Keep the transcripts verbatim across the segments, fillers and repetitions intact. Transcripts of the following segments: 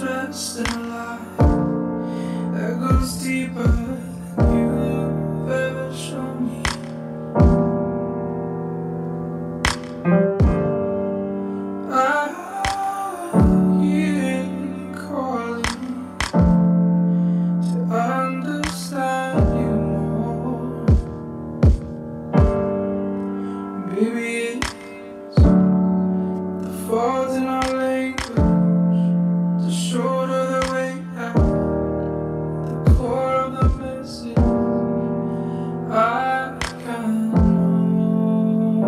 dressed in a lie that goes deeper than you've ever shown me. I hear you calling to understand you more. Maybe it's the fault in our language, the shoulder the way out, the core of the message I can know.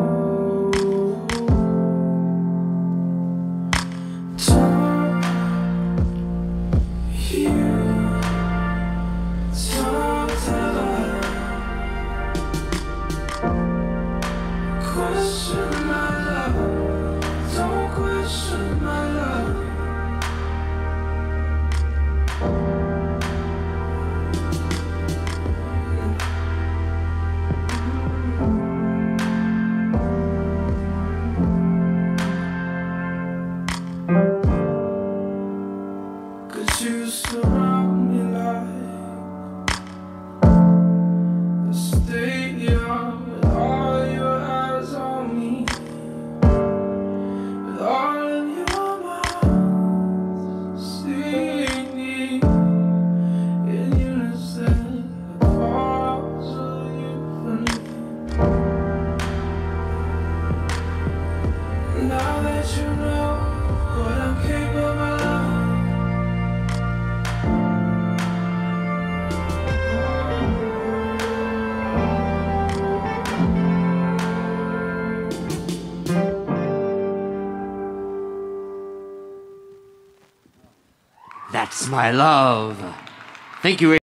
Talk, you talk till I question my love. Don't question my love. Cause you surround me like a stadium with all your eyes on me, with all of your mouths singing in unison the calls of euphony. Now that you know what I'm capable of, That's my love. Thank you.